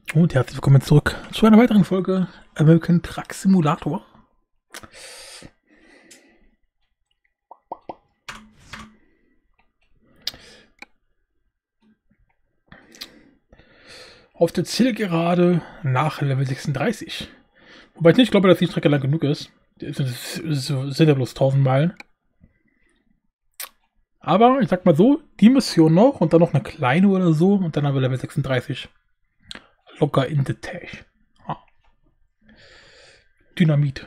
Und herzlich willkommen zurück zu einer weiteren Folge American Truck Simulator. Auf der Zielgerade nach Level 36. Wobei ich nicht glaube, dass die Strecke lang genug ist. Es sind ja bloß 1000 Meilen. Aber ich sag mal so, die Mission noch und dann noch eine kleine oder so und dann haben wir Level 36. Locker in the Tech. Ah. Dynamit.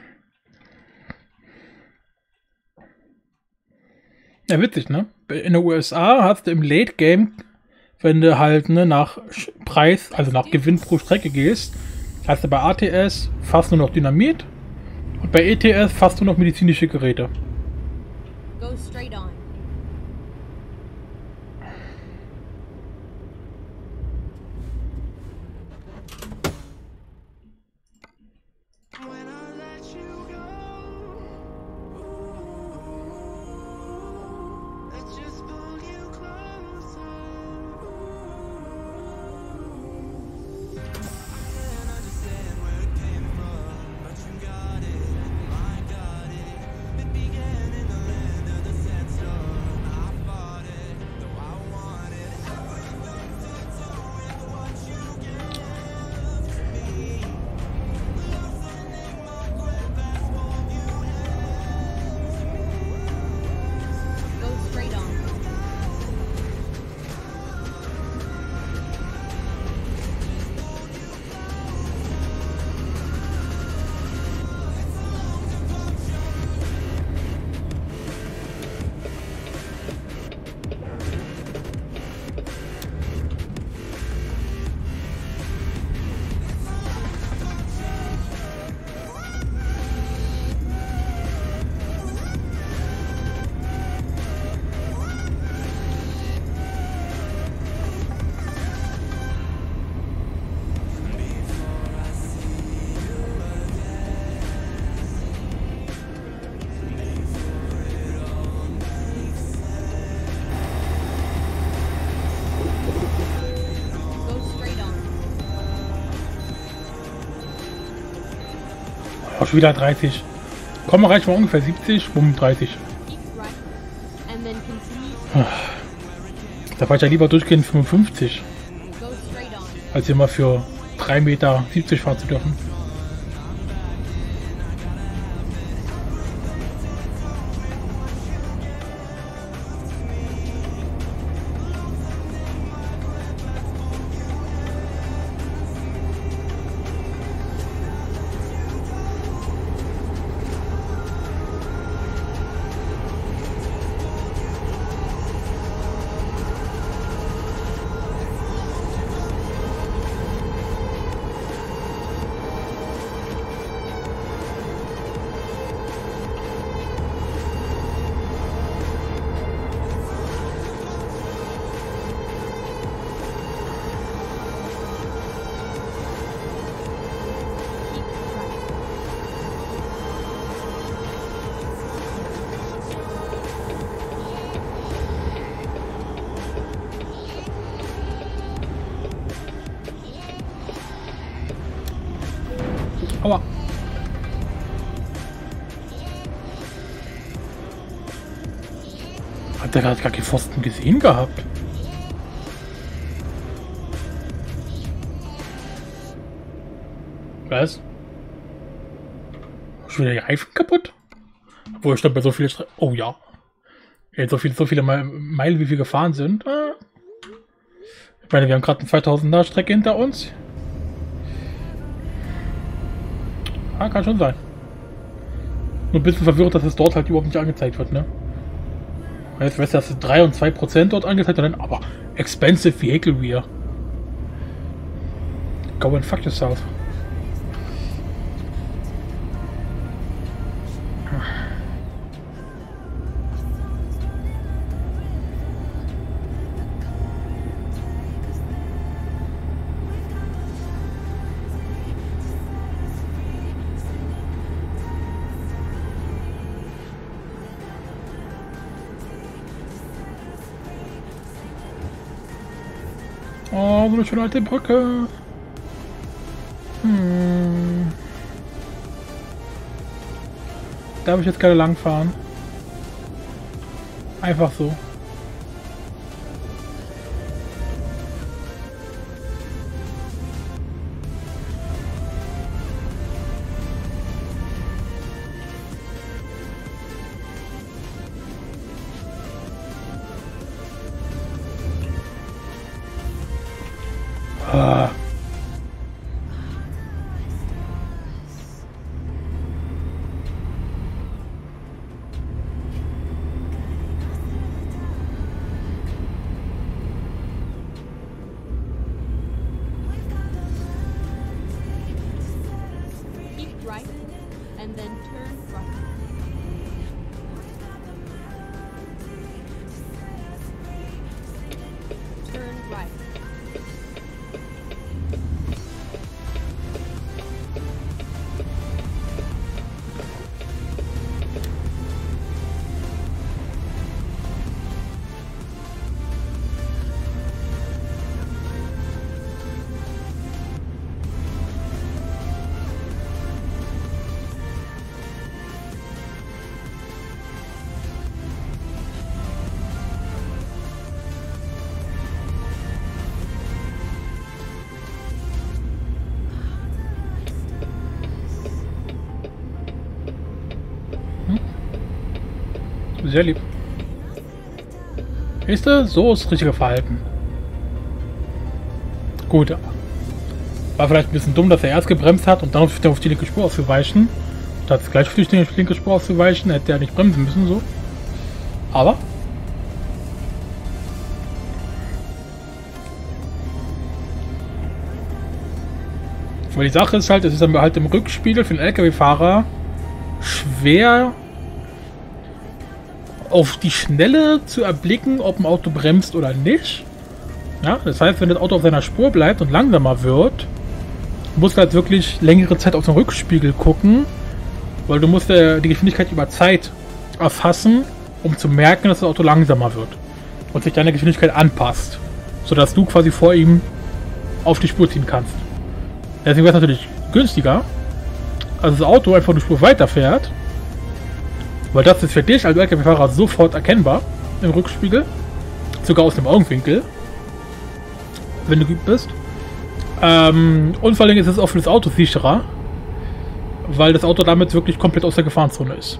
Ja, witzig, ne? In den USA hast du im Late Game, wenn du halt nach Preis, also nach Gewinn pro Strecke gehst, hast du bei ATS fast nur noch Dynamit und bei ETS fast nur noch medizinische Geräte. Go straight on. Auch schon wieder 30. Komm, reicht mal ungefähr 70, 35. Da fahre ich ja lieber durchgehend 55, als immer für 3,70 Meter fahren zu dürfen. Aua. Hat der gerade gar keinen Pfosten gesehen gehabt? Was? Schon wieder die Reifen kaputt? Obwohl ich stand bei so vielen Oh ja. Jetzt so viele Meilen, wie wir gefahren sind. Ich meine, wir haben gerade eine 2000er Strecke hinter uns. Ah, kann schon sein. Nur ein bisschen verwirrend, dass es dort halt überhaupt nicht angezeigt wird, ne? Jetzt weißt du, dass 3 und 2% dort angezeigt werden, aber expensive vehicle rear. Go and fuck yourself. Oh, so eine schöne alte Brücke. Darf ich jetzt gerade lang fahren? Einfach so. Ah. Keep right and then turn right. Turn right. Sehr lieb. Weißt du, so ist das richtige Verhalten. Gut. War vielleicht ein bisschen dumm, dass er erst gebremst hat und dann auf die linke Spur auszuweichen. Statt gleich auf die linke Spur auszuweichen, hätte er nicht bremsen müssen, so. Aber. Aber die Sache ist halt, es ist dann halt im Rückspiegel für den LKW-Fahrer schwer auf die Schnelle zu erblicken, ob ein Auto bremst oder nicht. Ja, das heißt, wenn das Auto auf seiner Spur bleibt und langsamer wird, musst du halt wirklich längere Zeit auf den Rückspiegel gucken, weil du musst die Geschwindigkeit über Zeit erfassen, um zu merken, dass das Auto langsamer wird und sich deine Geschwindigkeit anpasst, sodass du quasi vor ihm auf die Spur ziehen kannst. Deswegen wäre es natürlich günstiger, als das Auto einfach eine Spur weiterfährt, weil das ist für dich als LKW-Fahrer sofort erkennbar im Rückspiegel, sogar aus dem Augenwinkel, wenn du geübt bist. Und vor allem ist es auch für das Auto sicherer, weil das Auto damit wirklich komplett aus der Gefahrenzone ist.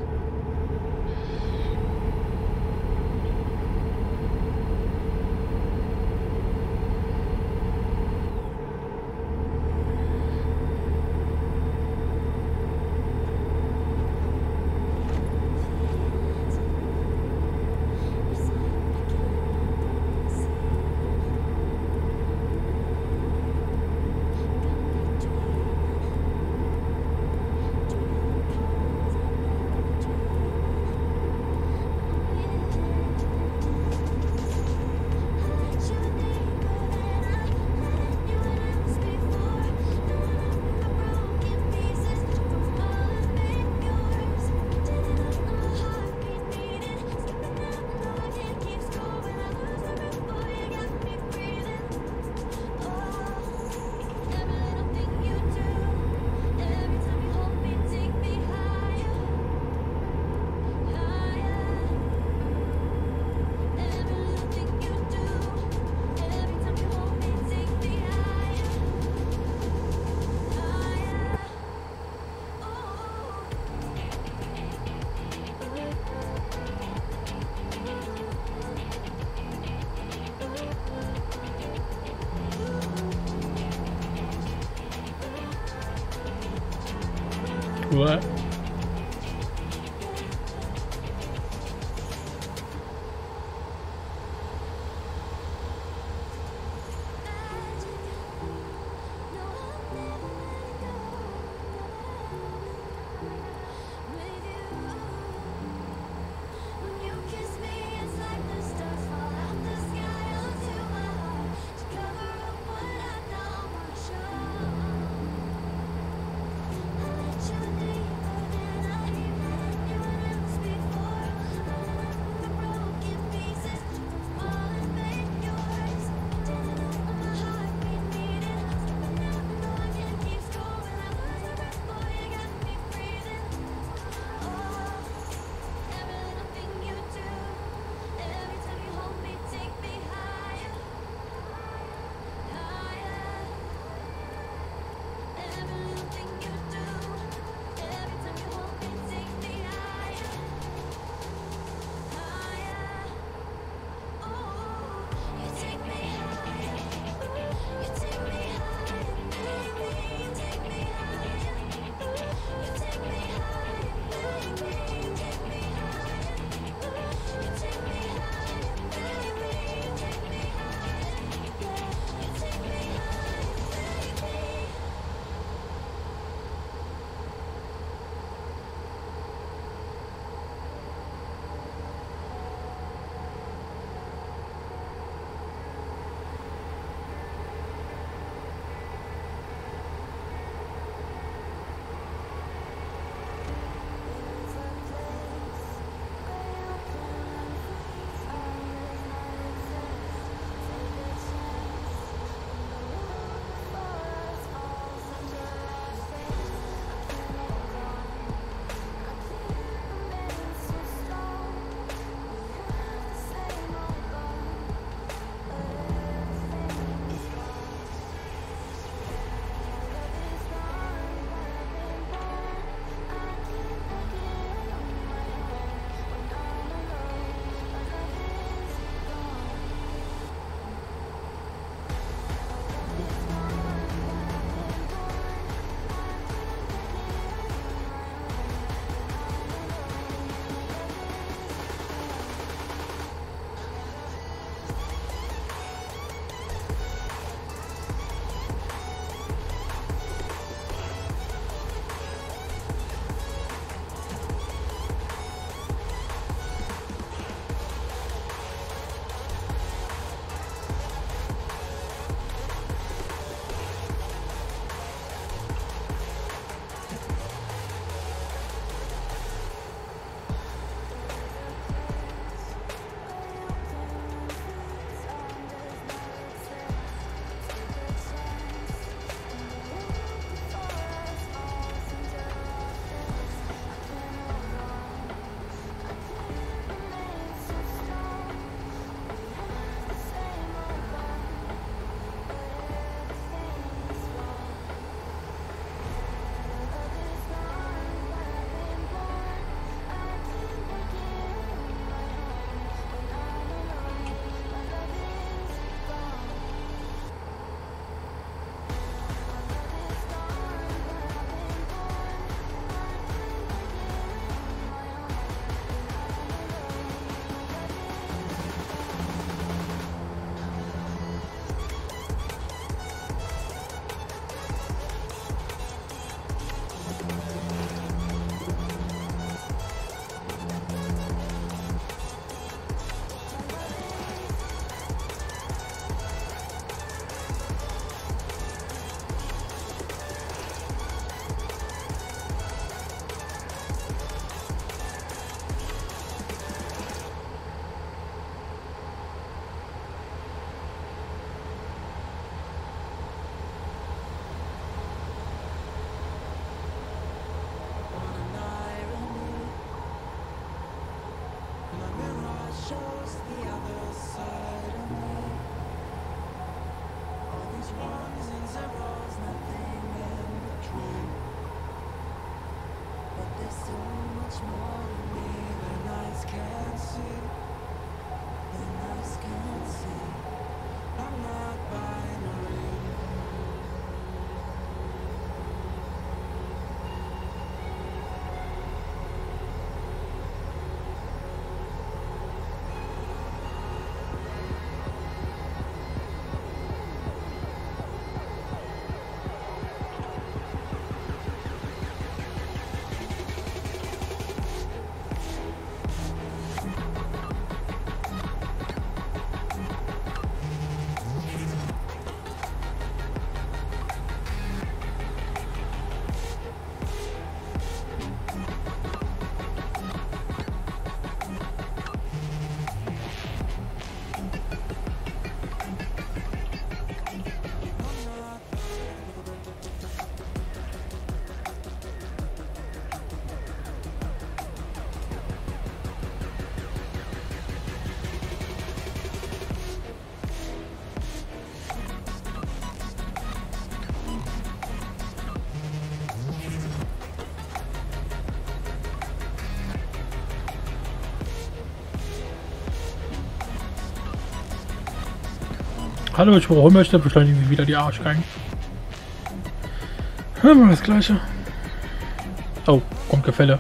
What? Hallo, ich wiederholen möchte, beschleunigen Sie wieder die Arschgeigen. Hören wir das Gleiche. Oh, kommt Gefälle.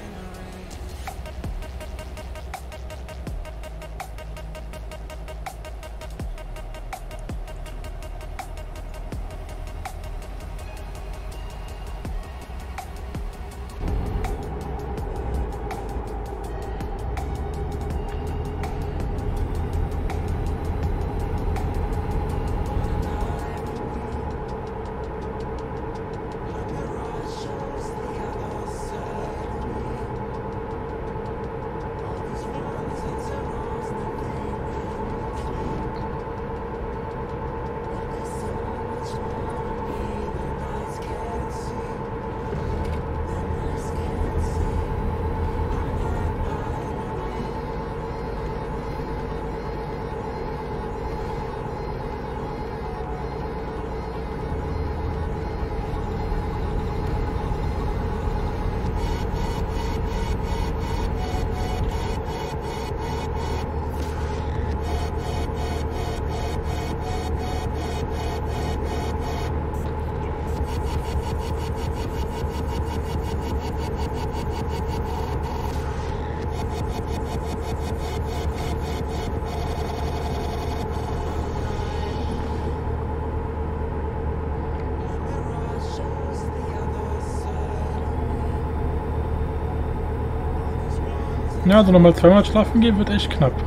Ja, also nochmal 200 schlafen gehen wird echt knapp.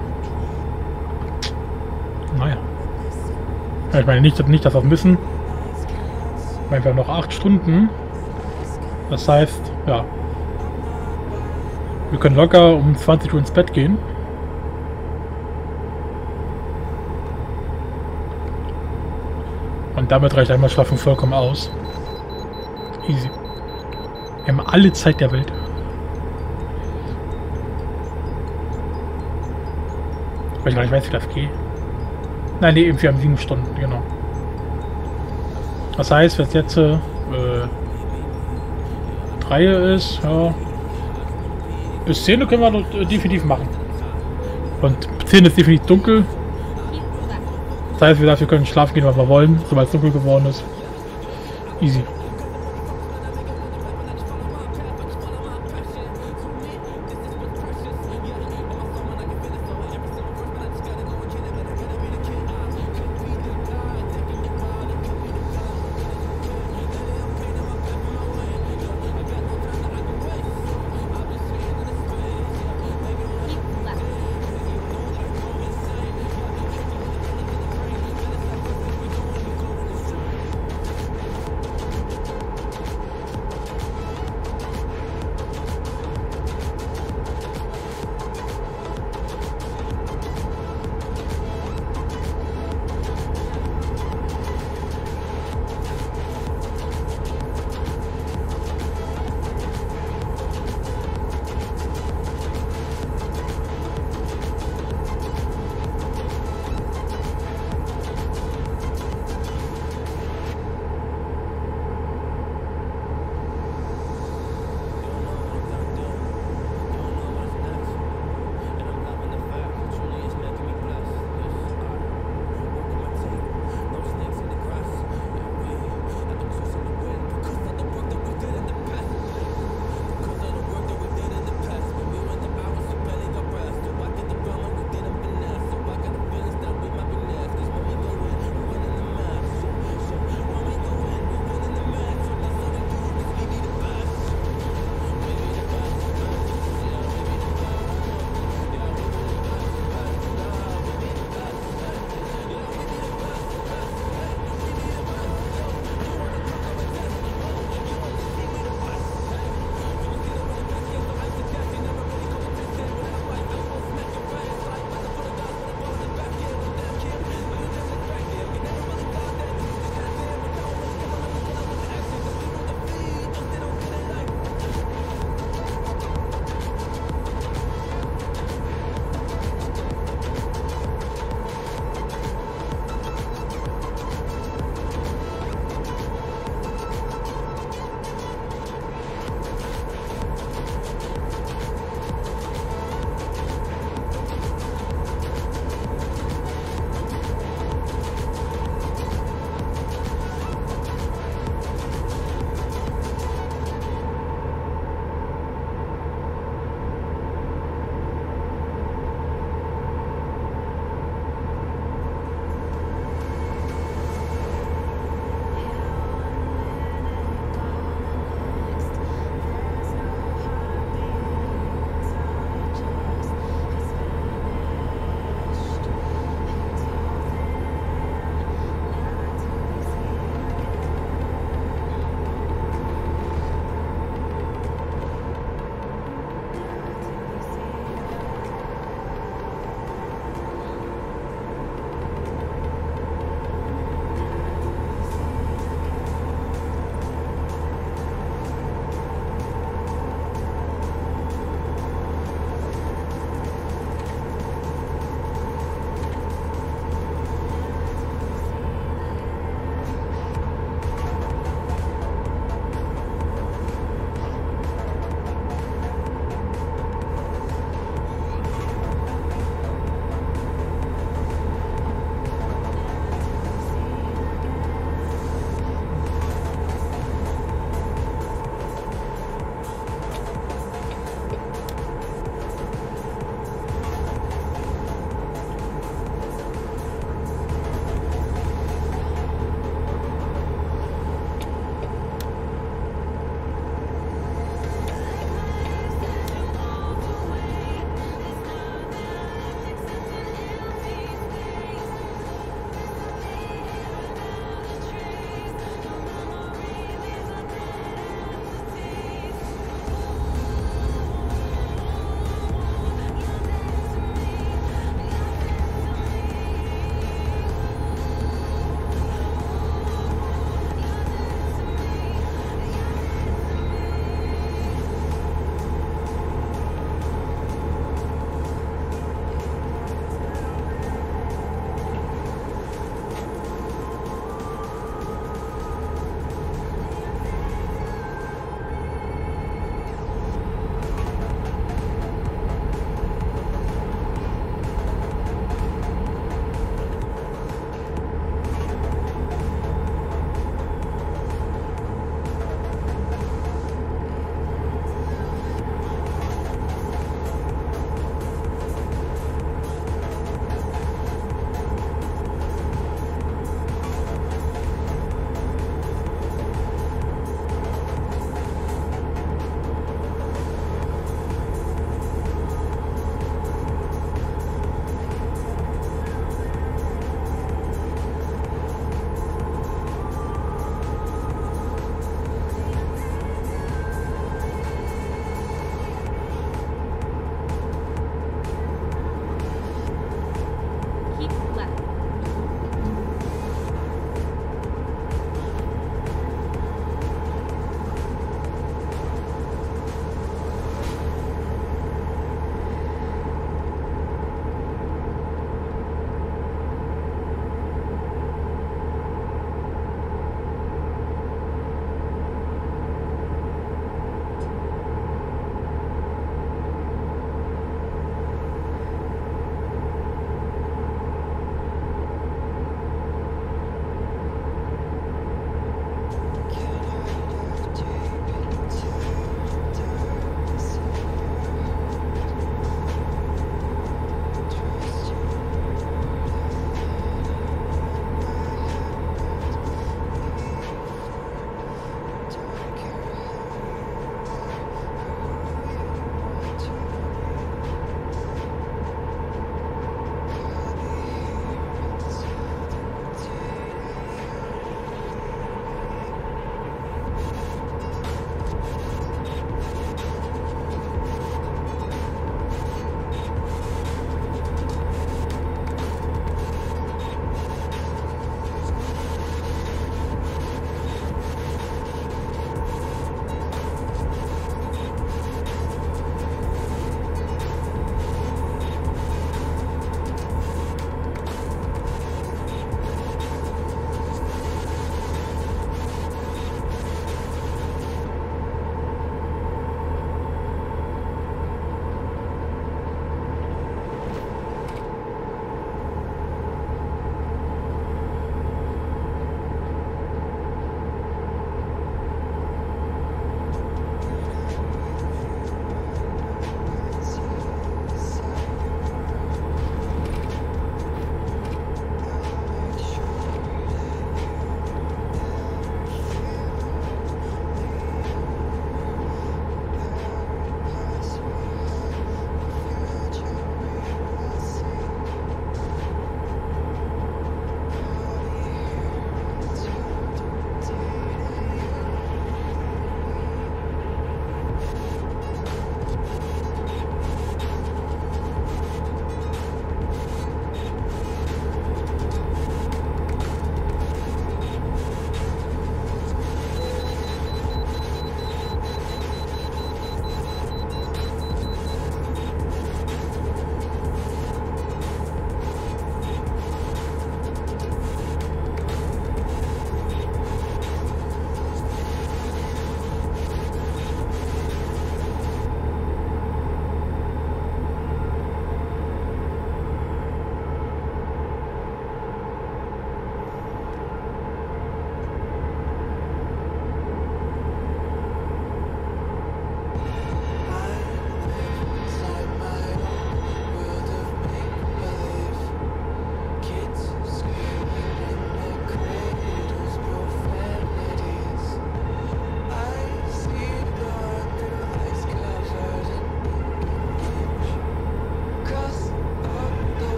Naja. Ja, ich meine nicht, dass wir es müssen. Ich meine, wir haben noch 8 Stunden. Das heißt, ja. Wir können locker um 20 Uhr ins Bett gehen. Und damit reicht einmal Schlafen vollkommen aus. Easy. Wir haben alle Zeit der Welt. Weil ich gar nicht weiß, wie das geht. Nein, nee, wir haben 7 Stunden, genau. Das heißt, wenn es jetzt 3 ist, ja. Bis 10 können wir das definitiv machen. Und 10 ist definitiv dunkel. Das heißt, wir können schlafen gehen, was wir wollen, sobald es dunkel geworden ist. Easy.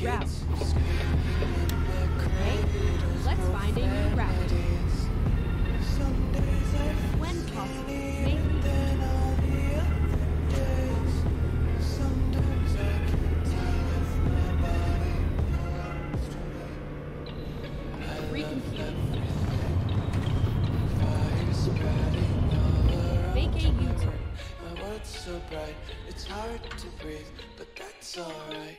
route. Okay, let's find a new route. When possible, make recompute. Make a U-turn. So bright, it's hard to breathe, but that's alright.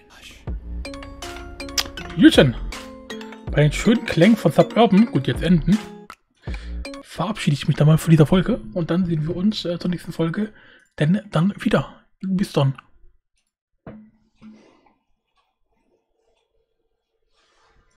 Jüten. Bei den schönen Klängen von Suburban, gut, jetzt enden, verabschiede ich mich dann mal von dieser Folge und dann sehen wir uns zur nächsten Folge denn dann wieder. Bis dann.